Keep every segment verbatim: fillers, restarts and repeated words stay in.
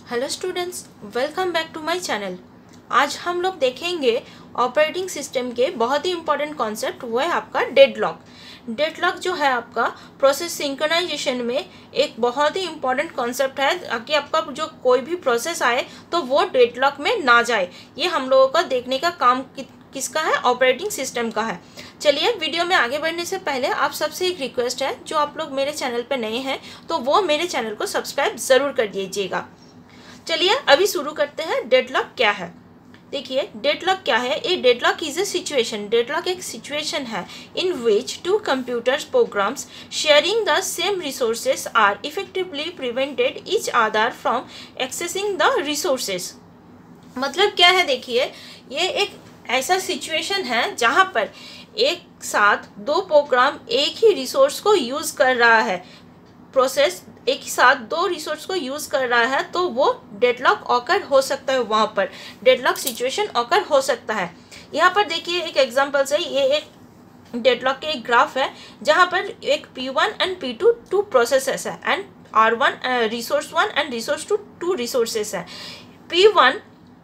Hello students, welcome back to my channel. आज हम लोग देखेंगे ऑपरेटिंग सिस्टम के बहुत ही इम्पोर्टेंट कॉन्सेप्ट, वो है आपका डेडलॉक। डेडलॉक जो है आपका प्रोसेस सिंक्रोनाइजेशन में एक बहुत ही इम्पोर्टेंट कॉन्सेप्ट है, ताकि आपका जो कोई भी प्रोसेस आए तो वो डेडलॉक में ना जाए। ये हम लोगों का देखने का काम कि, किसका है, ऑपरेटिंग सिस्टम का है। चलिए, वीडियो में आगे बढ़ने से पहले आप सबसे एक रिक्वेस्ट है, जो आप लोग मेरे चैनल पर नए हैं तो वो मेरे चैनल को सब्सक्राइब ज़रूर कर दीजिएगा। चलिए अभी शुरू करते हैं। डेडलॉक क्या है? देखिए, डेडलॉक क्या है। A deadlock is a situation. Deadlock एक सिचुएशन है in which two computers programs sharing the same resources are effectively prevented each other from accessing the resources. मतलब क्या है, देखिए, ये एक ऐसा सिचुएशन है जहाँ पर एक साथ दो प्रोग्राम एक ही रिसोर्स को यूज़ कर रहा है, प्रोसेस एक ही साथ दो रिसोर्स को यूज़ कर रहा है, तो वो डेडलॉक ऑकर हो सकता है। वहाँ पर डेडलॉक सिचुएशन ऑकर हो सकता है। यहाँ पर देखिए एक एग्जांपल से, ये एक डेडलॉक के एक ग्राफ है जहाँ पर एक P one and P two two processes है and R one resource one and resource two two resources है। पी वन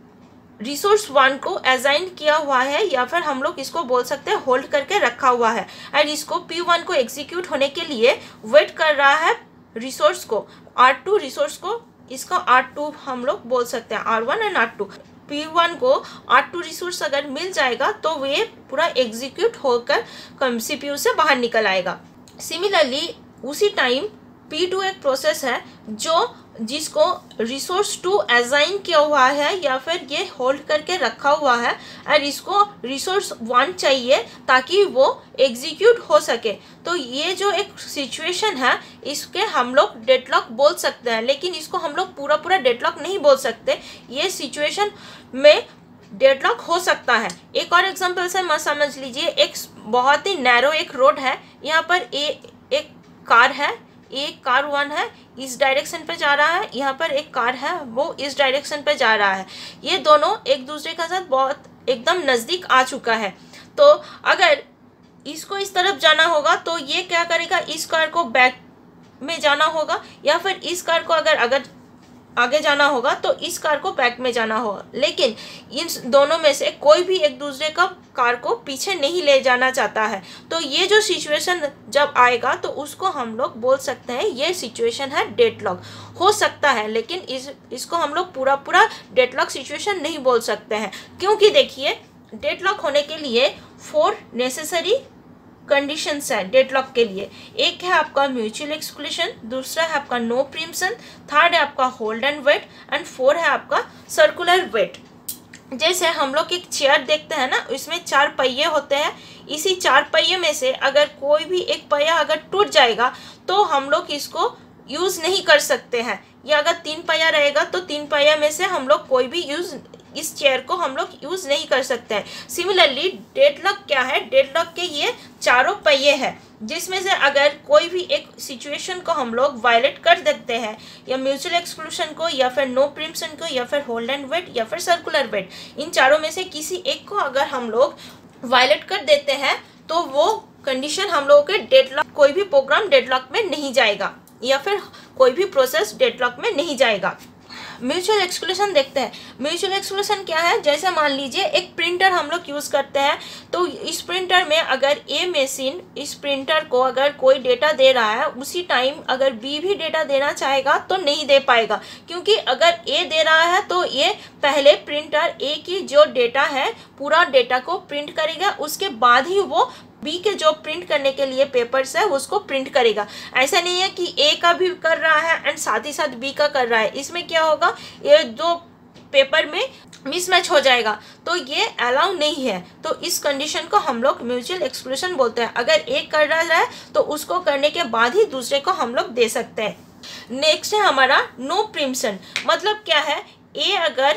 रिसोर्स वन को असाइन किया हुआ है, या फिर हम लोग इसको बोल सकते हैं होल्ड करके रखा हुआ है, और इसको पी वन को एग्जीक्यूट होने के लिए वेट कर रहा है रिसोर्स को, आर टू रिसोर्स को। इसका आर टू हम लोग बोल सकते हैं, R one and R two. P one को आर टू रिसोर्स अगर मिल जाएगा तो वे पूरा एग्जीक्यूट होकर सीपीयू से बाहर निकल आएगा। सिमिलरली उसी टाइम पी टू एक प्रोसेस है जो जिसको रिसोर्स टू असाइन किया हुआ है, या फिर ये होल्ड करके रखा हुआ है, और इसको रिसोर्स वन चाहिए ताकि वो एग्जीक्यूट हो सके। तो ये जो एक सिचुएशन है, इसके हम लोग डेडलॉक बोल सकते हैं, लेकिन इसको हम लोग पूरा पूरा डेडलॉक नहीं बोल सकते। ये सिचुएशन में डेडलॉक हो सकता है। एक और एग्जांपल से मत समझ लीजिए, एक बहुत ही नैरो एक रोड है, यहाँ पर ए एक कार है, एक कार वन है, इस डायरेक्शन पे जा रहा है, यहाँ पर एक कार है, वो इस डायरेक्शन पे जा रहा है। ये दोनों एक दूसरे के साथ बहुत एकदम नज़दीक आ चुका है। तो अगर इसको इस तरफ जाना होगा तो ये क्या करेगा, इस कार को बैक में जाना होगा, या फिर इस कार को अगर अगर आगे जाना होगा तो इस कार को बैक में जाना होगा। लेकिन इन दोनों में से कोई भी एक दूसरे का कार को पीछे नहीं ले जाना चाहता है। तो ये जो सिचुएशन जब आएगा तो उसको हम लोग बोल सकते हैं ये सिचुएशन है डेडलॉक। हो सकता है, लेकिन इस इसको हम लोग पूरा पूरा डेडलॉक सिचुएशन नहीं बोल सकते हैं, क्योंकि देखिए, डेडलॉक होने के लिए फोर नेसेसरी कंडीशंस है डेडलॉक के लिए। एक है आपका म्यूचुअल एक्सक्लूशन, दूसरा है आपका नो प्रीम्पशन, थर्ड है आपका hold and wait, and four है आपका सर्कुलर वेट। जैसे हम लोग एक चेयर देखते हैं ना, इसमें चार पहिए होते हैं। इसी चार पहिए में से अगर कोई भी एक पहिया अगर टूट जाएगा तो हम लोग इसको यूज़ नहीं कर सकते हैं, या अगर तीन पहिया रहेगा तो तीन पहिया में से हम लोग कोई भी यूज़ इस चेयर को हम लोग यूज़ नहीं कर सकते हैं। सिमिलरली डेडलॉक क्या है, डेडलॉक के ये चारों पहिए हैं, जिसमें से अगर कोई भी एक सिचुएशन को हम लोग वायलेट कर देते हैं, या म्यूचुअल एक्सक्लूशन को, या फिर नो प्रीम्पशन को, या फिर होल्ड एंड वेट, या फिर सर्कुलर वेट, इन चारों में से किसी एक को अगर हम लोग वायलेट कर देते हैं तो वो कंडीशन हम लोगों के डेडलॉक, कोई भी प्रोग्राम डेडलॉक में नहीं जाएगा, या फिर कोई भी प्रोसेस डेडलॉक में नहीं जाएगा। म्यूचुअल एक्सक्लूशन देखते हैं। म्यूचुअल एक्सक्लूशन क्या है, जैसे मान लीजिए एक प्रिंटर हम लोग यूज़ करते हैं, तो इस प्रिंटर में अगर ए मशीन इस प्रिंटर को अगर कोई डेटा दे रहा है, उसी टाइम अगर बी भी डेटा देना चाहेगा तो नहीं दे पाएगा, क्योंकि अगर ए दे रहा है तो ये पहले प्रिंटर ए की जो डेटा है पूरा डेटा को प्रिंट करेगा, उसके बाद ही वो बी के जो प्रिंट करने के लिए पेपर्स है उसको प्रिंट करेगा। ऐसा नहीं है कि ए का भी कर रहा है एंड साथ ही साथ बी का कर रहा है। इसमें क्या होगा, ये दो पेपर में मिसमैच हो जाएगा, तो ये अलाउ नहीं है। तो इस कंडीशन को हम लोग म्यूचुअल एक्सक्लूशन बोलते हैं। अगर एक कर रहा है तो उसको करने के बाद ही दूसरे को हम लोग दे सकते हैं। नेक्स्ट है हमारा नो प्रीम्पशन। मतलब क्या है, ए अगर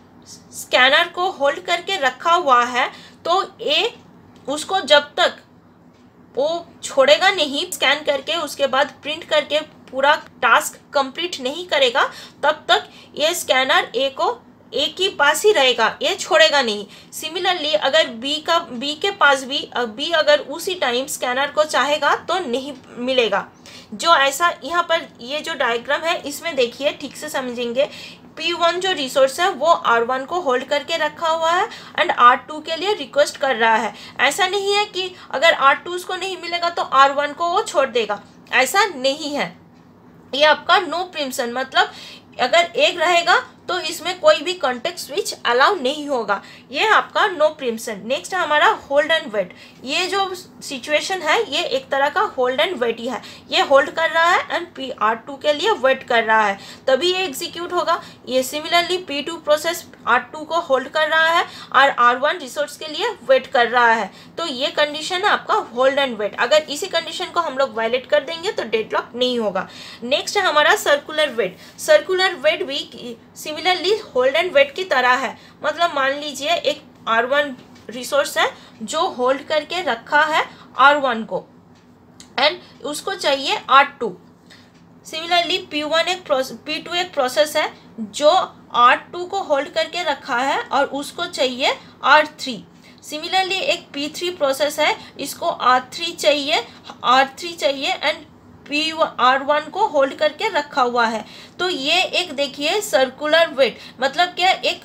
स्कैनर को होल्ड करके रखा हुआ है तो ए उसको जब तक वो छोड़ेगा नहीं, स्कैन करके उसके बाद प्रिंट करके पूरा टास्क कंप्लीट नहीं करेगा, तब तक ये स्कैनर ए को ए के पास ही रहेगा, ये छोड़ेगा नहीं। सिमिलरली अगर बी का बी के पास भी बी अगर उसी टाइम स्कैनर को चाहेगा तो नहीं मिलेगा। जो ऐसा यहाँ पर ये जो डायग्राम है इसमें देखिए, ठीक से समझेंगे। पी वन जो रिसोर्स है वो आर वन को होल्ड करके रखा हुआ है एंड आर टू के लिए रिक्वेस्ट कर रहा है। ऐसा नहीं है कि अगर आर टू उसको नहीं मिलेगा तो आर वन को वो छोड़ देगा, ऐसा नहीं है। ये आपका नो प्रिम्पशन, मतलब अगर एक रहेगा तो इसमें कोई भी कॉन्टेक्स्ट स्विच अलाउ नहीं होगा। ये आपका नो प्रिम्पशन। नेक्स्ट है हमारा होल्ड एंड वेट। ये जो सिचुएशन है ये एक तरह का होल्ड एंड वेट ही है। ये होल्ड कर रहा है एंड पी आर टू के लिए वेट कर रहा है, तभी ये एग्जीक्यूट होगा। ये similarly P two process R two को होल्ड कर रहा है और आर वन रिसोर्स के लिए वेट कर रहा है। तो ये कंडीशन है आपका होल्ड एंड वेट। अगर इसी कंडीशन को हम लोग वायलेट कर देंगे तो डेडलॉक नहीं होगा। नेक्स्ट है हमारा सर्कुलर वेट। सर्कुलर वेट भी सिमिलरली होल्ड एंड वेट की तरह है। मतलब मान लीजिए एक आर वन रिसोर्स है जो होल्ड करके रखा है आर वन को एंड उसको चाहिए R two. Similarly P one एक पी टू एक प्रोसेस है जो आर टू को होल्ड करके रखा है और उसको चाहिए आर थ्री। सिमिलरली एक पी थ्री प्रोसेस है, इसको आर थ्री चाहिए आर थ्री चाहिए एंड पी आर वन को होल्ड करके रखा हुआ है। तो ये एक देखिए सर्कुलर वेट, मतलब क्या एक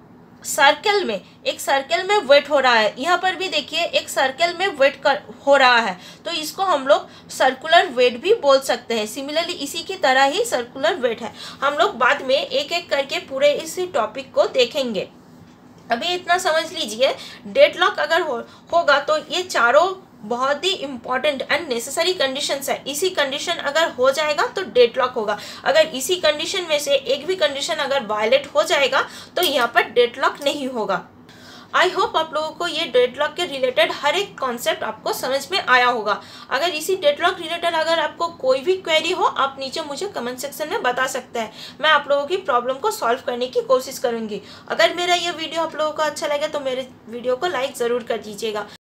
सर्कल में एक सर्कल में वेट हो रहा है। यहाँ पर भी देखिए एक सर्कल में वेट कर हो रहा है, तो इसको हम लोग सर्कुलर वेट भी बोल सकते हैं। सिमिलरली इसी की तरह ही सर्कुलर वेट है। हम लोग बाद में एक एक करके पूरे इसी टॉपिक को देखेंगे। अभी इतना समझ लीजिए, डेडलॉक अगर हो, होगा तो ये चारों बहुत ही इंपॉर्टेंट एंड नेसेसरी कंडीशंस है। इसी कंडीशन अगर हो जाएगा तो डेडलॉक होगा। अगर इसी कंडीशन में से एक भी कंडीशन अगर वायलेट हो जाएगा तो यहाँ पर डेडलॉक नहीं होगा। आई होप आप लोगों को ये डेडलॉक के रिलेटेड हर एक कॉन्सेप्ट आपको समझ में आया होगा। अगर इसी डेडलॉक रिलेटेड अगर आपको कोई भी क्वेरी हो आप नीचे मुझे कमेंट सेक्शन में बता सकते हैं। मैं आप लोगों की प्रॉब्लम को सॉल्व करने की कोशिश करूँगी। अगर मेरा ये वीडियो आप लोगों को अच्छा लगे तो मेरे वीडियो को लाइक ज़रूर कर दीजिएगा।